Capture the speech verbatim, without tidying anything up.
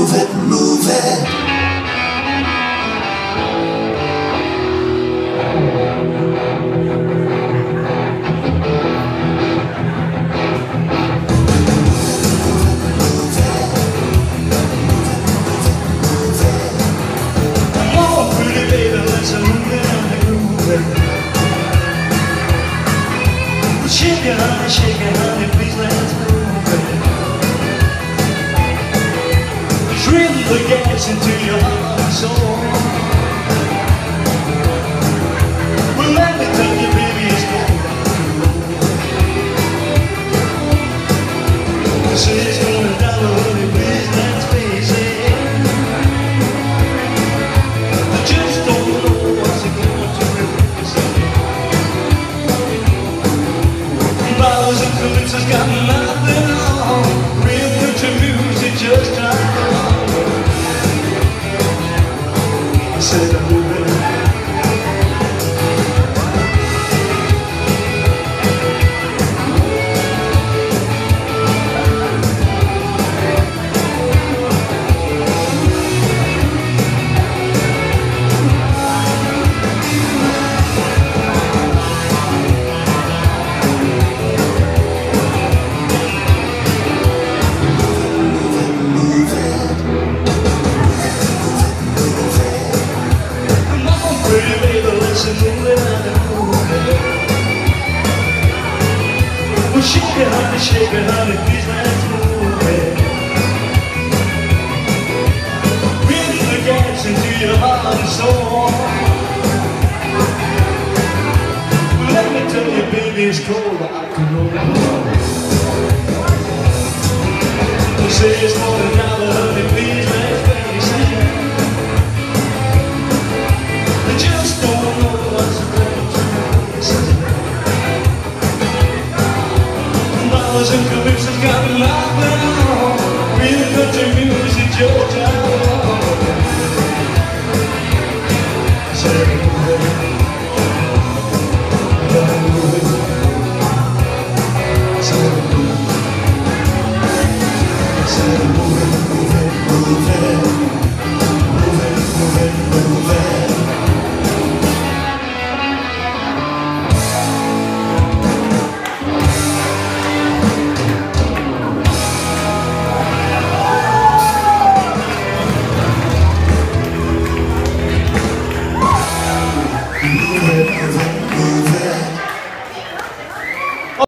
move it, move it. Shake it, honey, shake it, honey, please let's move it. Trim the gas into your heart and soul. Well, let me tell you, baby, it's going down. Say it's going down, honey, please let's face it. I just don't know what's it going to represent. Flowers and calypso's got nothing on. Real country music just like I said I'm moving. Pretty baby, let's move it, move it. Well, shake it, honey, shake it, honey, please let's move it. Bring the gas into your heart and soul. Let me tell you, baby, it's cold after all. Say it's more than now, honey.